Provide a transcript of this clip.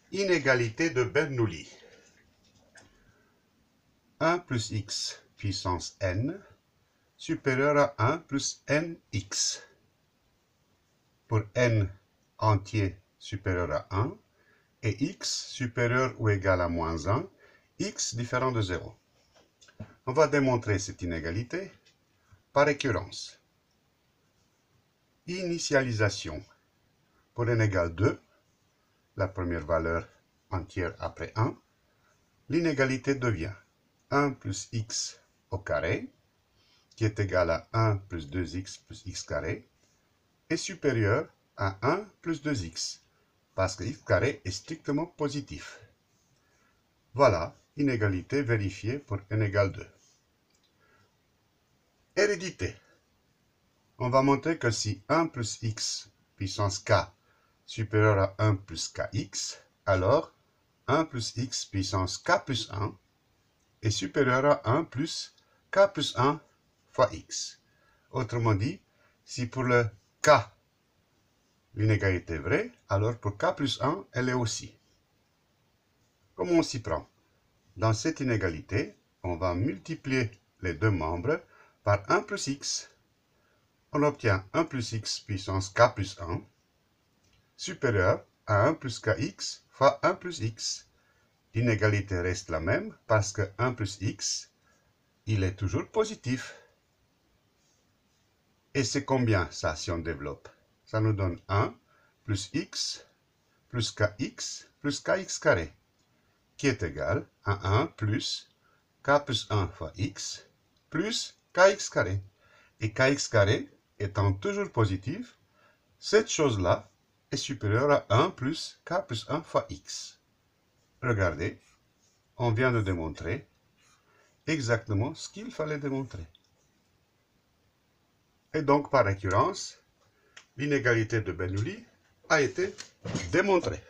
Inégalité de Bernoulli. 1 plus x puissance n supérieur à 1 plus nx. Pour n entier supérieur à 1 et x supérieur ou égal à moins 1, x différent de 0. On va démontrer cette inégalité par récurrence. Initialisation. Pour n égale 2, la première valeur entière après 1, l'inégalité devient 1 plus x au carré, qui est égal à 1 plus 2x plus x carré, est supérieur à 1 plus 2x, parce que x carré est strictement positif. Voilà, inégalité vérifiée pour n égale 2. Hérédité. On va montrer que si 1 plus x puissance k supérieur à 1 plus kx, alors 1 plus x puissance k plus 1 est supérieur à 1 plus k plus 1 fois x. Autrement dit, si pour le k, l'inégalité est vraie, alors pour k plus 1, elle est aussi. Comment on s'y prend? Dans cette inégalité, on va multiplier les deux membres par 1 plus x. On obtient 1 plus x puissance k plus 1 supérieur à 1 plus kx fois 1 plus x. L'inégalité reste la même parce que 1 plus x, il est toujours positif. Et c'est combien ça si on développe? Ça nous donne 1 plus x plus kx carré, qui est égal à 1 plus k plus 1 fois x plus kx carré. Et kx carré étant toujours positif, cette chose-là est supérieure à 1 plus k plus 1 fois x. Regardez, on vient de démontrer exactement ce qu'il fallait démontrer. Et donc, par récurrence, l'inégalité de Bernoulli a été démontrée.